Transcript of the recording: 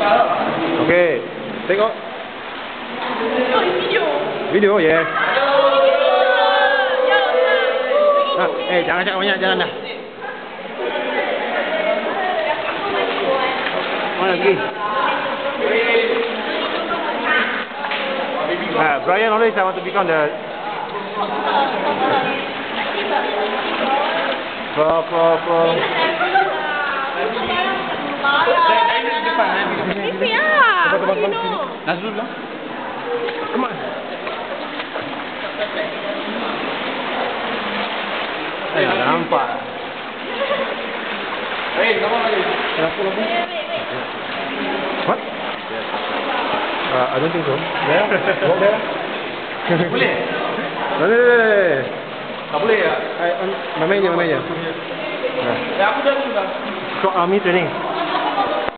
Okay, tengok. Video, yes. Jangan cakap banyak, jalan dah. Mana lagi? Brian always I want to become the pro. Ini ya. Nazrul lah. Come on. Tak nampak. Come on lagi. What? I don't think so. There? Walk there? Boleh? Boleh. Tak boleh ya? Main je. Aku dah. So army training.